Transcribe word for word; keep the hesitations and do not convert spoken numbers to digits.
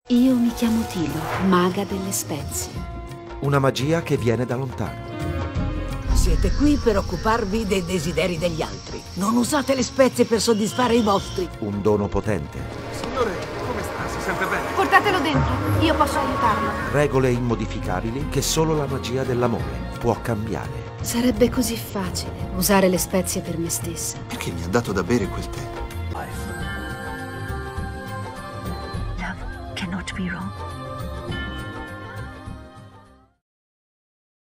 Io mi chiamo Tilo, maga delle spezie. Una magia che viene da lontano. Siete qui per occuparvi dei desideri degli altri. Non usate le spezie per soddisfare i vostri. Un dono potente. Signore, come sta? Si sente bene? Portatelo dentro, io posso aiutarlo. Regole immodificabili che solo la magia dell'amore può cambiare. Sarebbe così facile usare le spezie per me stessa. Perché mi ha dato da bere quel tè? Love cannot be wrong.